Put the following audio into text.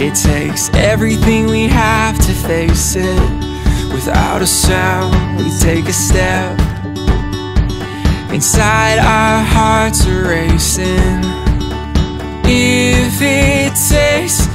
It takes everything we have to face it. Without a sound, we take a step. Inside our hearts are racing. If it takes